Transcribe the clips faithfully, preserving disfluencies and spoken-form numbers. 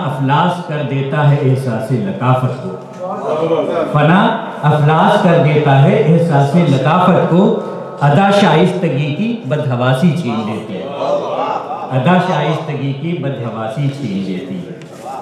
अफलास कर देता है एहसास लताफत को, फना अफलास कर देता है एहसास लताफत को, अदा शाइस्तगी की बदहवासी छीन लेती है, अदा शाइस्तगी की बदहवासी छीन लेती है।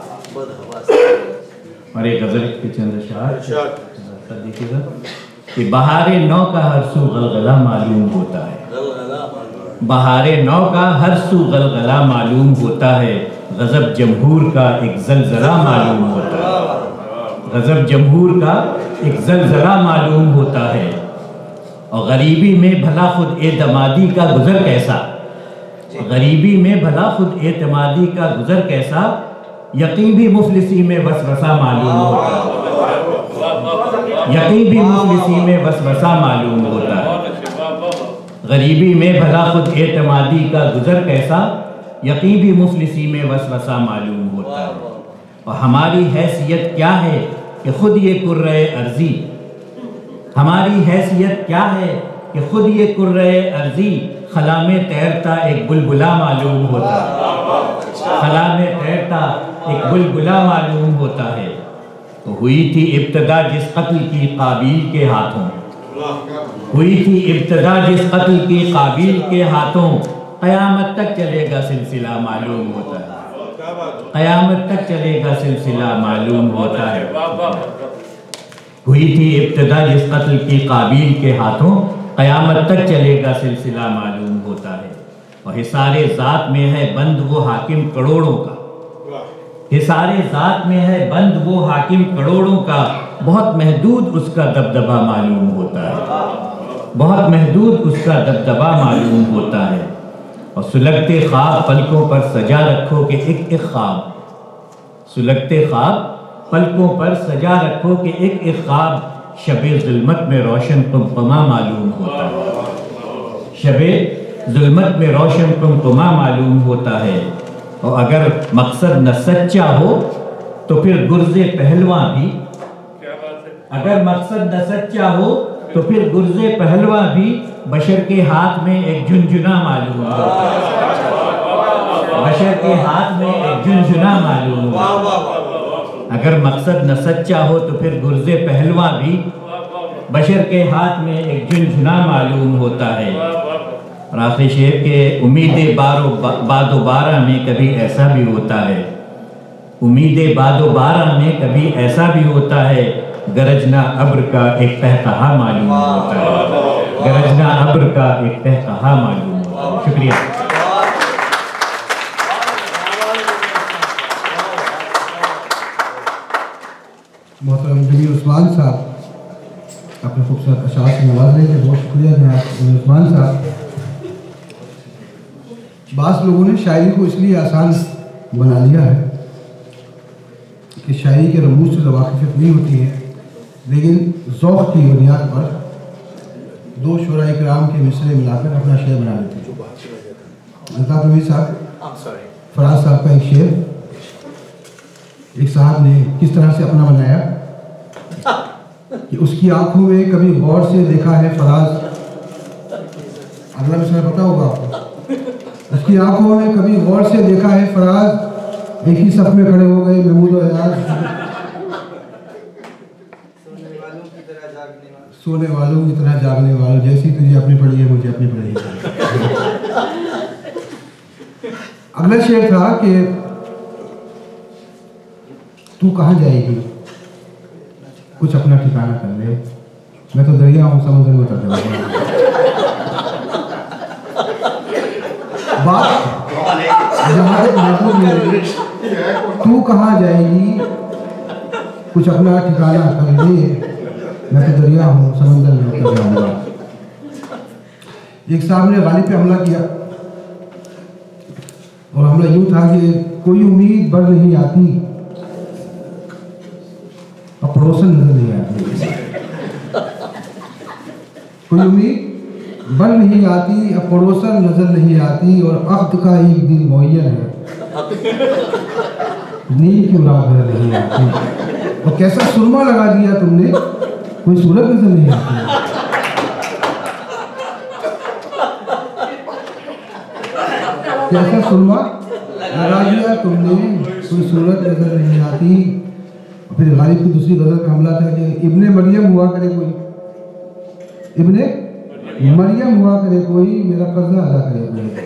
और एक गजल के चंद अशार देखिएगा कि बहारे नौ का हर सू गलगला मालूम होता है, बहारे नौ का हर सू गलगला मालूम होता है, गजब जमहूर का एक जलजला मालूम होता है, गजब जमहूर का एक जलजला मालूम होता है। और गरीबी में भला खुद एतमादी का गुजर कैसा, गरीबी में भला खुद एतमादी का गुजर कैसा, यकीन भी मुफलिसी में वसवसा मालूम होता है, यकीन भी मुफलिसी में वसवसा मालूम होता है। गरीबी में भला खुद एतमादी का गुजर कैसा, यकीन भी मुफलिसी में वसवसा मालूम होता है। और हमारी हैसियत क्या है कि खुद ये कुर्रे अर्जी, हमारी हैसियत क्या है कि खुद ये कुर्रे अर्जी, खला में तैरता एक बुलबुला मालूम होता है, खला में तैरता एक बुलबुला मालूम होता है। तो हुई थी इब्तदा जिस कत्ल की काबिल के हाथों, हुई थी इब्तदा जिस कत्ल की काबिल के हाथों, क़यामत तक चलेगा सिलसिला मालूम होता है, क़यामत तक चलेगा सिलसिला मालूम होता है। हुई थी इब्तदा जिस कत्ल की काबिल के हाथों, क़यामत तक चलेगा सिलसिला मालूम होता है। और हिसारे ज़ात में है बंद वो हाकिम करोड़ों का, हिसारे ज़ात में है बंद वो हाकिम करोड़ों का, बहुत महदूद उसका दबदबा मालूम होता है, बहुत महदूद उसका दबदबा मालूम होता है। और सुलगते ख्वाब पलकों पर सजा रखो कि एक एक ख्वाब, सुलगते ख्वाब पलकों पर सजा रखो कि एक एक ख्वाब, शबे ज़ुल्मत में रोशन कुमकुमा मालूम होता है, शबे ज़ुल्मत में रोशन कुमकुमा मालूम होता है। और अगर मकसद न सच्चा हो तो फिर गुर्ज़े पहलवा भी, अगर मकसद न सच्चा हो तो फिर गुर्ज़े पहलवा भी, बशर के हाथ में एक झुनझुना मालूम होता है, बशर के हाथ में एक झुनझुना मालूम होता है। अगर मकसद न सच्चा हो तो फिर गुर्ज़े पहलवा भी, बशर के हाथ में एक झुनझुना मालूम होता है। और आखिर शेर के उम्मीदें बारो बादो बारा में कभी ऐसा भी होता है, उम्मीदें बादो बारा में कभी ऐसा भी होता है, गरजना अब्र का एक तहकहा मालूम होता है, गरजना अब्र का एक तहकहा मालूम होता है। शुक्रिया। मोहतरम जमील उस्मान साहब अपने खूबसूरत अशार से नवाजने के बहुत शुक्रिया जनाब उस्मान साहब। बास लोगों ने शायरी को इसलिए आसान बना लिया है कि शायरी के रमूज से वाकिफ़ियत नहीं होती है, लेकिन ज़ौक़ की बुनियाद पर दो शुरा इकराम के मिसरे मिलाकर अपना शेर बना लेते हैं। अल्ताफ़ नबी साहब, फराज साहब का एक शेर, एक साहब ने किस तरह से अपना बनाया कि उसकी आंखों में कभी गौर से देखा है फराज, अगला मिसरा पता होगा आपको, उसकी आंखों में कभी गौर से देखा है फराज, एक ही सफ में खड़े हो गए महमूद और यार, सोने वालों की तरह जागने वालों, जैसी तुझे अपनी पड़ी है मुझे अपनी पड़ी है। अगला शेर था कि तू कहाँ जाएगी, कुछ अपना ठिकाना कर ले, मैं तो दरिया हूँ समंदर में उतर जाऊंगा। बात जहाँ तक महसूस मेरे, तू कहाँ जाएगी, कुछ अपना ठिकाना कर ले, मैं तो दरिया हूँ समंदर में उतर जाऊंगा। एक साहब ने गालिब पे हमला किया और हमला यूँ था कि कोई उम्मीद बढ़ नहीं आती, अब पड़ोसन नजर नहीं आती, कोई उम्मीद बढ़ नहीं आती, अब पड़ोसन नजर नहीं आती, और अख्त का एक दिन मुअय्यन है, नींद की रात नजर नहीं आती। और कैसा सुरमा लगा दिया तुमने, कोई सूरत नजर नहीं आती। कैसा सुरमा लगा दिया तुमने, कोई सूरत नजर नहीं आती। फिर गालिब की दूसरी गजल का हमला था कि इब्ने मरियम हुआ करे कोई, इब्ने मरियम हुआ करे कोई, मेरा कर्जा अदा करे कोई।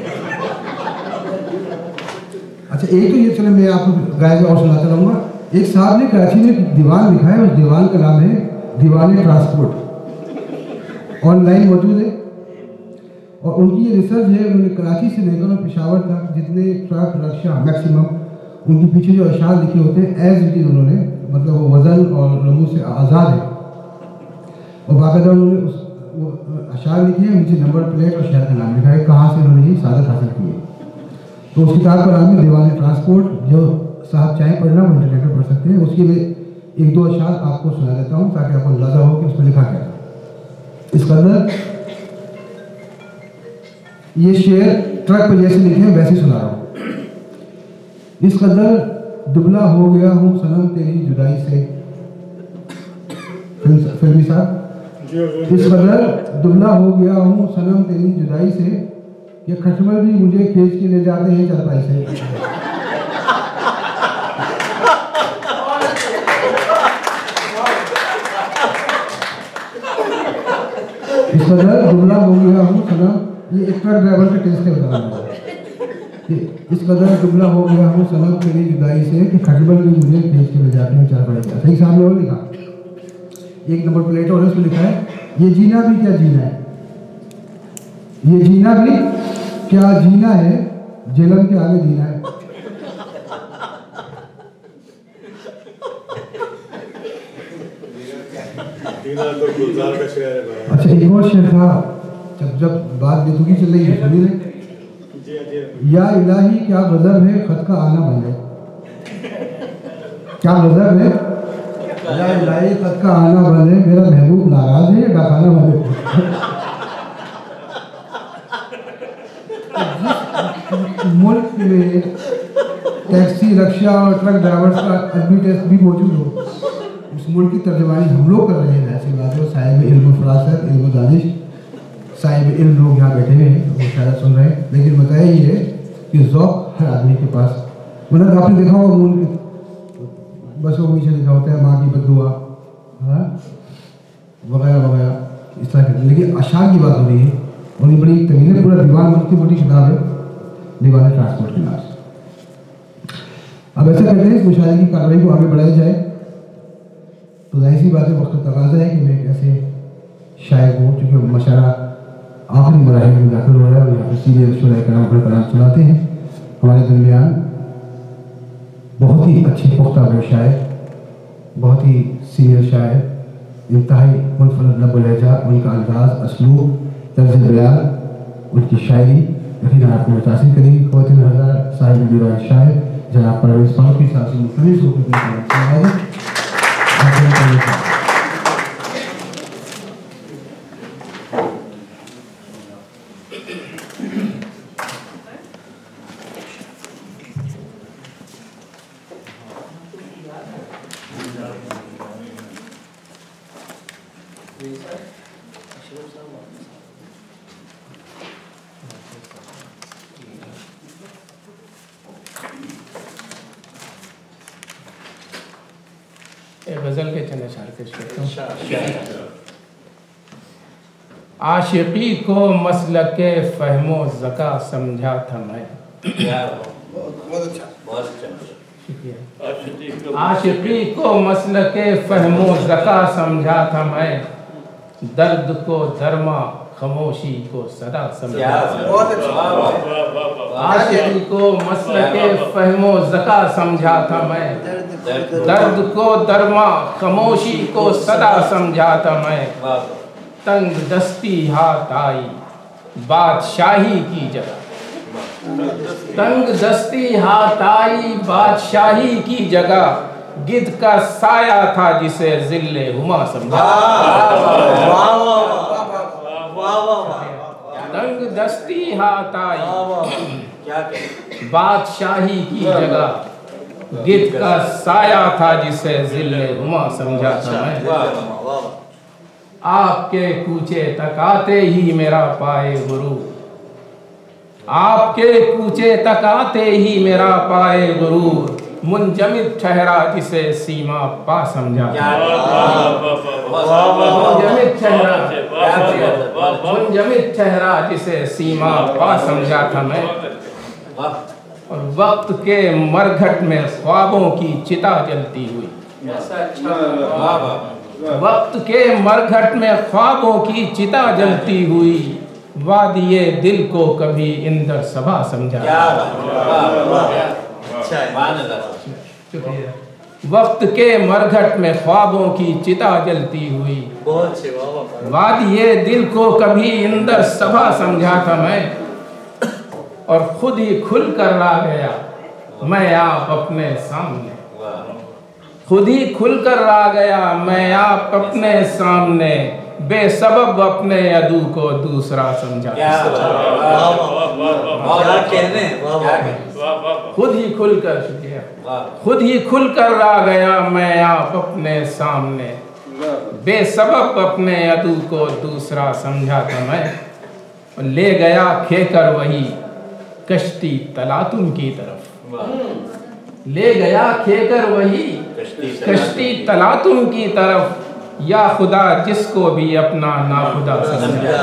अच्छा एक तो ये, चलो मैं आपको गाय और सुनाता रहूँगा। एक साहब ने कराची में एक दीवान लिखा है, उस दीवान का नाम है दीवान ट्रांसपोर्ट, ऑनलाइन मौजूद है। और उनकी ये रिसर्च है, उन्होंने कराची से लेकर और पेशावर तक जितने ट्रक रक्षा मैक्सिमम उनके पीछे जो अशार लिखे होते हैं एज इट इज उन्होंने, मतलब वो वज़न और रमूज से आज़ाद है, और बाकायदा उन्होंने उस वो अशार लिखे हैं, नीचे नंबर प्लेट और शहर का नाम लिखा है, कहाँ से उन्होंने ये सादत हासिल की है। तो उस किताब का नाम है दीवान ट्रांसपोर्ट, जो साहब चाहें पढ़ना वो इंटरनेट पर पढ़ सकते हैं। उसके लिए एक दो अशार आपको सुना देता हूँ ताकि आपको अंदाजा हो कि उसमें लिखा क्या है। इसका अंदर ये शेर ट्रक पर जैसे लिखे हैं वैसे सुना रहा हूँ। इस कदर दुबला हो गया हूँ सनम तेरी जुदाई से, फिल्मी साहब, इस कदर दुबला हो गया हूँ सनम तेरी जुदाई से, ये खटमल भी मुझे खींच के ले जाते हैं चारपाई से। इस कदर दुबला हो गया हूँ सनम, ये एक ट्रक ड्राइवर का टेस्ट है बता रहा हूँ। इस कदर दुबला हो गया हूँ सनम तेरी जुदाई से कि खटमल भी मुझे खींच के ले जाते हैं चारपाई से। सही सामने और लिखा, एक नंबर प्लेट और उसमें लिखा है ये जीना भी क्या जीना है, ये जीना भी क्या जीना है, जेलम के आगे जीना है। अच्छा एक और शेर था, जब जब बात बेतुकी चल रही है सुनी ले, या इलाही क्या गजब है खत का आना बन जाए, क्या गजब है या इलाही खत का आना बन है, मेरा महबूब नाराज है या डाकाना बन है। मुल्क में टैक्सी रक्षा और ट्रक ड्राइवर्स का अदबी टेस्ट भी मौजूद हो, उस मुल्क की तर्जमानी हम लोग कर रहे हैं। ऐसी बात है, साहिब इल्म फरासत इल्म दानिश साहिब इल्म लोग यहाँ बैठे हुए हैं, वो शायद सुन रहे हैं, लेकिन बताया ये है कि ज़ौक़ हर आदमी के पास, मतलब आपने देखा होगा मूल बस वो पीछे लिखा होता है माँ की बद्दुआ, हाँ वगैरह वगैरह इस तरह के, लेकिन अशार की बात हो रही है और ये बड़ी तवील है, पूरा दीवान मोटी मोटी किताब है दीवान ट्रांसपोर्ट के नाम से। अब ऐसा करते हैं इस मुशायरे की कार्रवाई को आगे बढ़ाया जाए, तो जाहिर सी बात है वक्त तकाज़ा है कि मैं एक ऐसे शायर हूँ चूँकि मुशायरा आखिरी मराहल में दाखिल हो रहा है और यहाँ पर सीनियर शुरा कराम अपने कलाम सुनाते हैं। हमारे दरमियान बहुत ही अच्छे पुख्ता व शायर, बहुत ही सीनियर शायर, इंतहाई मुनफरद लब लहजा, उनका अंदाज असलूब तर्ज बयान, उनकी शायरी यकीनन आपको मुतासिर करेगी। ख़वातीन हज़रात साहिब दीवान शायर जनाब परवेज़ फारूकी साहब से मुख्तलिफ सूरत गज़ल के चंद अशार पेश करता हूँ। आशिकी को मसलके फ़हमो ज़का समझा था मैं, आशिकी को मसलके फ़हमो ज़का समझा था मैं, दर्द को दरमा खामोशी को सदा समझा था, आशिकी को मसलके फ़हमो ज़का समझा था मैं, दर्द को दरमा खामोशी को सदा समझा था मैं, तंग दस्ती हाथ आई बादशाही की जगह, तंग दस्ती हाथ आई बादशाही की जगह, गिद्ध का साया था जिसे ज़िल्ले हुमा समझा, तंग दस्ती हाथ आई बादशाही की जगह, गिद्ध का साया था जिसे ज़िल्ले हुमा समझा था मैं, आपके कूचे तक आते ही मेरा पाए गुरु, आपके कूचे तक आते ही मेरा पाए गुरूर, मुंजमिद ठहरा जिसे सीमा पा समझा। मुंजमिद ठहरा मुंजमिद ठहरा जिसे सीमा पा समझा था मैं। और वक्त के मरघट में ख्वाबों की चिता जलती हुई, वक्त के मरघट में ख्वाबों की चिता जलती हुई, वादिये दिल को कभी इंदर सभा समझा। वक्त के मरघट में ख्वाबों की चिता जलती हुई, वादिये दिल को कभी इंदर सभा समझा था मैं। और खुद ही खुल कर आ गया मैं आप अपने सामने, खुद ही खुल कर आ गया मैं आप अपने सामने, बेसबब अपने अदू को दूसरा समझा। खुद ही खुल कर खुद ही खुल कर आ गया मैं आप अपने सामने, बेसबब अपने अदू को दूसरा समझा था मैं। और ले गया खेकर वही कश्ती तलातुम की तरफ, ले गया खेकर वही कश्ती तलातुम की तरफ, या खुदा जिसको भी अपना नाखुदा समझा।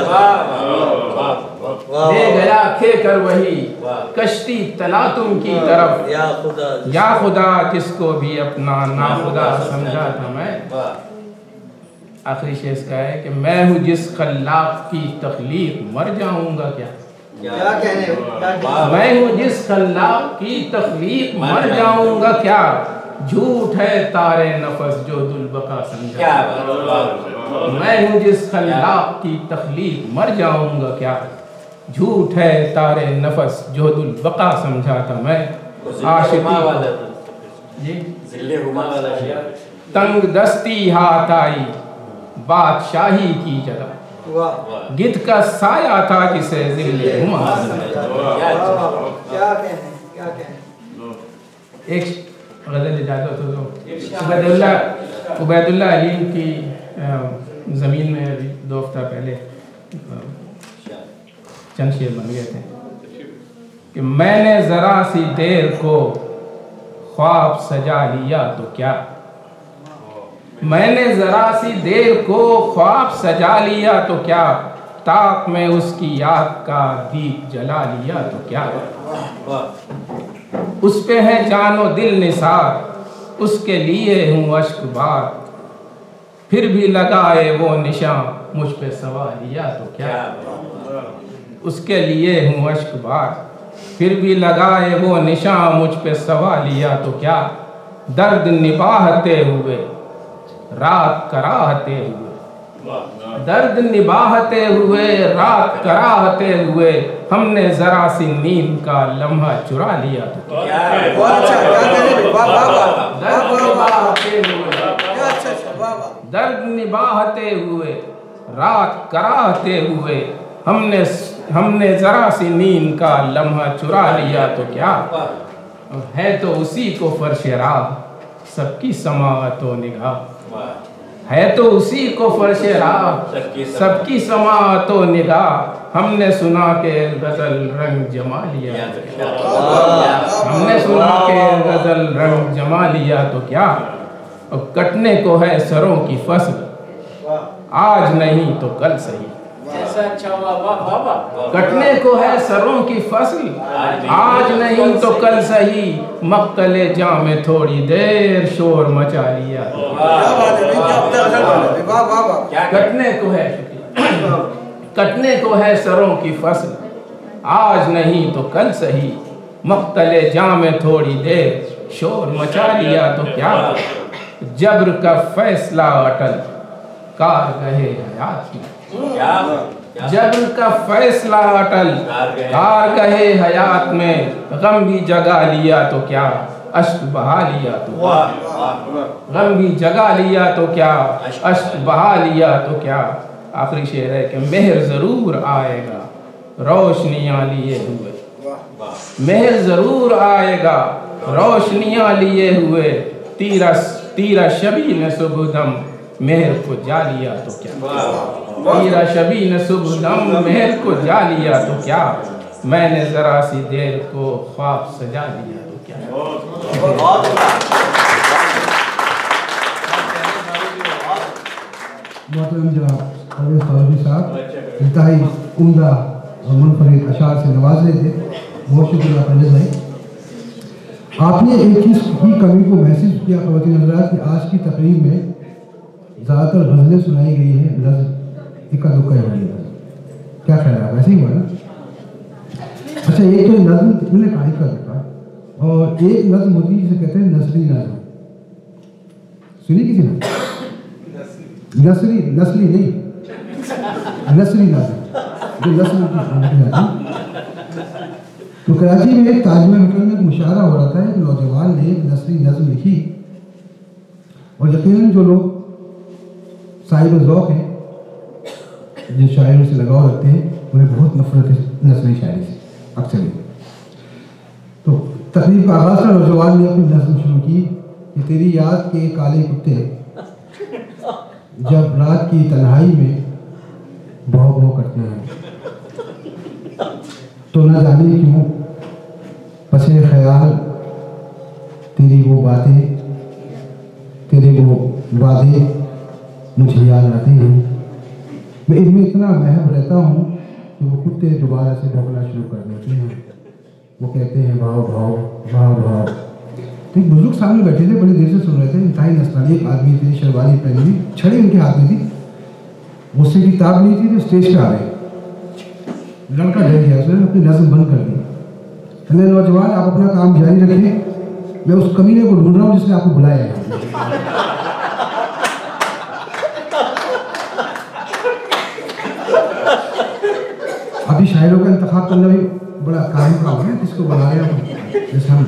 ले गया खेकर वही कश्ती तलातुम की तरफ, या खुदा जिसको भी अपना नाखुदा समझा था मैं। आखिरी शेर का है कि मैं हूँ जिस खल्लाक की तख्लीक मर जाऊंगा क्या, क्या कहने मैं हूँ जिस खल्लाक की तख्लीक मर जाऊंगा क्या, झूठ है तारे नफस जो दुलबका समझा। मैं हूँ जिस खल्लाक की तख्लीक मर जाऊंगा क्या, झूठ है तारे नफस जो दुलबका समझा था मैं। आशिकी तंग दस्ती हाथ आई बादशाही की जगह, गिद्ध का साया था जिसे जिल्ले हुमा। एक गज़ल जाता तो उबैदुल्लाह उबैदुल्लाह अलीम की ज़मीन में दो हफ्ता पहले चंद शेर बन गए थे कि मैंने ज़रा सी देर को ख्वाब सजा लिया तो क्या, मैंने ज़रा सी देर को ख्वाब सजा लिया तो क्या, ताक में उसकी याद का दीप जला लिया तो क्या। उस पे है जानो दिल निसार, उसके लिए हूँ अश्क बार, फिर भी लगाए वो निशान मुझ पे सवार लिया तो क्या। उसके लिए हूँ अश्क बार, फिर भी लगाए वो निशान मुझ पे सवार लिया तो क्या। दर्द निभाते हुए रात कराहते हुए, दर्द निभाते हुए रात कराहते हुए, हमने जरा सी नींद का लम्हा चुरा लिया तो क्या। दर्द निभाते हुए रात कराहते हुए, हमने हमने जरा सी नींद का लम्हा चुरा लिया तो क्या। है तो उसी को फर्श राह सबकी समाअत व निगाह, है तो उसी को फर्श राह सबकी समाअत व निगाह, हमने सुना के गजल रंग जमा लिया तो क्या। हमने सुना के गजल रंग जमा लिया तो क्या। और कटने को है सरों की फसल, आज नहीं तो कल सही। कटने को है सरों की फसल, आज नहीं तो कल सही, मक्तले जाम में थोड़ी देर शोर मचा लिया। कटने को है कटने को है सरों की फसल, आज नहीं तो कल सही, मक्तले जाम में थोड़ी देर शोर मचा लिया तो क्या। जब्र का फैसला अटल कार गए हयात में, जब्र का फैसला अटल कार गए हयात में, गम भी जगा लिया तो क्या, अश्क बहा लिया तो क्या। गम भी जगा लिया तो क्या, अश्क बहा लिया तो क्या। आखिरी शेर है कि मेहर जरूर आएगा रोशनियां लिए हुए, मेहर जरूर आएगा रोशनियां लिए हुए, तीरा तीरा शबी ने सुबह दम मेहर को जा लिया तो क्या। तीरा शबी ने सुबह दम मेहर को जा लिया तो क्या। मैंने जरा सी देर को ख्वाब सजा दिया तो क्या मोहतरम जनाब परवेज़ फारूकी साहब इंतहाई उम्दा और मुनफरिद अशार से नवाज रहे थे। बहुत शुक्रिया परवेज़ भाई। आपने एक चीज़ की कमी को महसूस किया ख़वातीन हज़रात कि आज की तकरीब में ज़्यादातर गज़लें सुनाई गई हैं, लफ्ज़ इक्का दुक्का ही हुई है। क्या ख्याल है, वैसे ही हुआ ना? अच्छा, एक तो नज़्म मैंने कहा इक्का दुक्का, और एक नज़्म होती है जिसे कहते हैं नसरी नज़्म। सुनी किसी ने? नसरी नसली नहीं, नसरी नज़्म जो नस्ल की। तो कराची में एक ताजमहल होटल में एक मुशायरा हो रहा था। एक नौजवान ने एक नसरी नज़्म लिखी और यकीनन जो लोग साहिब ज़ौक़ हैं, जो शायरों से लगाव रखते हैं, उन्हें बहुत नफरत है नसरी शायरी से अक्सर। तो तकरीब का आगाज़ था, नौजवान ने अपनी नज़्म शुरू की कि तेरी याद के काले कुत्ते जब रात की तन्हाई में भौं भौं करते हैं तो न जाने क्यों पसे ख्याल तेरी वो बातें तेरे वो वादे मुझे याद आते हैं। मैं इनमें इतना महब रहता हूँ कि वो कुत्ते दोबारा से भौंकना शुरू कर देते हैं। वो कहते हैं भाव भाव भाव भाव। तो एक बुजुर्ग सामने बैठे थे, बड़ी देर से सुन रहे थे। इंतहाई नस्तानी एक आदमी थे, शरवानी पहनी हुई, छड़ी उनके हाथ में थी, मुझसे किताब नहीं थी, तो स्टेज पे आ गए। लड़का डर गया, उसने अपनी नज़्म बंद कर दी। कहने नौजवान आप अपना काम जारी रखिए, मैं उस कमीने को ढूंढ रहा हूँ जिसने आपको बुलाया है। अभी शायरों का इंतखाब करना भी बड़ा काम काम है, किसको बुला रहे हैं। जैसे हम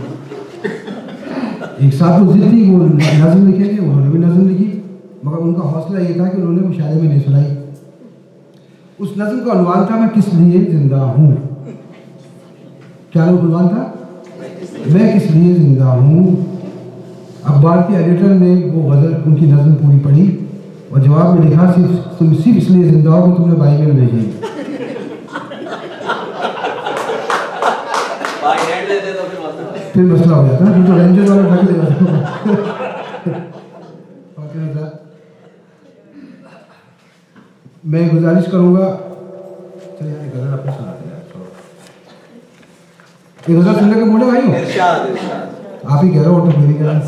एक साथ तो जिद थी, वो नज़्म लिखेंगे, उन्होंने भी नज़्म लिखी, मगर उनका हौसला ये था कि उन्होंने मुशायरे में नहीं सुनाई। उस नज़्म का उन्वान था मैं किस लिए जिंदा हूँ। क्या उन्वान था? मैं किस लिए जिंदा हूँ। अखबार के एडिटर ने वो गज़ल उनकी नज़्म पूरी पढ़ी और जवाब में लिखा सिर्फ तुम सिर्फ इसलिए जिंदा हो कि तुमने बाइबल भेजी। फिर मसला हो जाता है, तो रेंजर वाला ढक देगा। मैं गुजारिश करूंगा, चलिए यार गज़ल आपको सुनाते हैं। ये गज़ल सुनने के मोड़े भाई हो? आप ही कह रहे हो, तो मेरी कह रहा।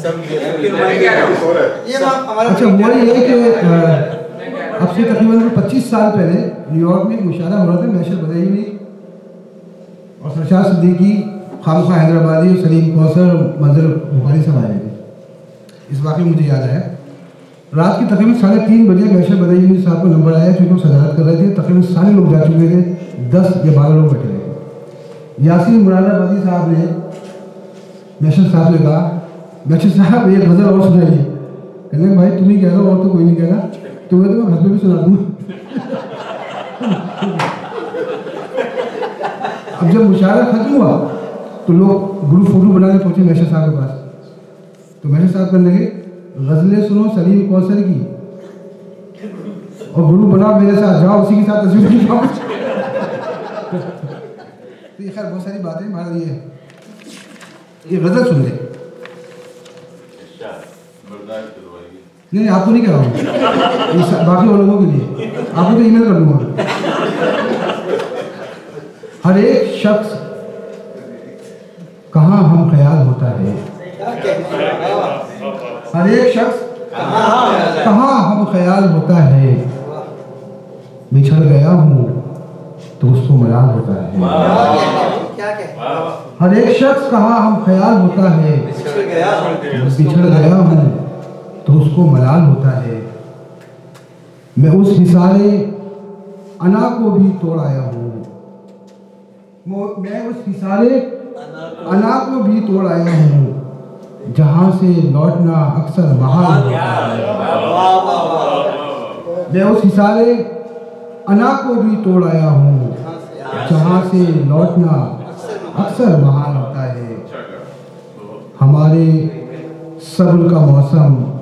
अच्छा, वो ये कि अब से तकरीबन पच्चीस साल पहले न्यूयॉर्क में एक मुशायरा हो रहा था, महशर बदाई में, और सरशाद सिद्दीकी, खामखा हैदराबादी और सलीम कौसर और मंजर बुखारी सब आए थे। इस वाक़े मुझे याद आया, रात की तकरीबन साढ़े तीन बजे महशर बदाई साहब को नंबर आया, क्योंकि वो सदारत कर रहे थे। तकरीबन सारे लोग जा चुके थे, दस या बारह लोग बैठे थे। यासीन मुरादाबादी साहब ने महशर साहब ने कहा, महशर साहब एक गज़ल और सुनाइए। कहने भाई तुम ही कह रहे हो, और तो कोई नहीं कह रहा, तुम्हें तो मैं घर में भी सुना दूँ। अब जब मुशायरा खत्म हुआ तो लोग ग्रुप फोटो बनाने पहुंचे महशर साहब के पास। तो महशर साहब कहने लगे गज़लें सुनो सलीम कौसर की और ग्रुप बनाओ मेरे साथ, जाओ उसी के साथ तस्वीर खिंचवाओ। तो ये खैर बहुत सारी बातें हमारे लिए। ये गज़ल सुन ले। नहीं आपको नहीं कह रहा हूँ, बाकी और लोगों के लिए। आपको तो ईमेल कर दूंगा। हर एक शख्स कहाँ हम ख्याल होता है, हर एक शख्स कहाँ हम ख्याल होता है। बिछड़ गया हूँ तो उसको मलाल होता है। हर एक शख्स कहाँ हम ख्याल होता है, बिछड़ गया हूँ तो उसको मलाल होता है। मैं उस हिसारे अना को भी तोड़ आया हूँ, मैं उस हिसारे अना को भी तोड़ आया हूँ जहाँ से लौटना अक्सर महाल होता है। मैं उस हिसारे अना को भी तोड़ आया हूँ जहाँ से लौटना अक्सर महाल होता है। हमारे सब्र का मौसम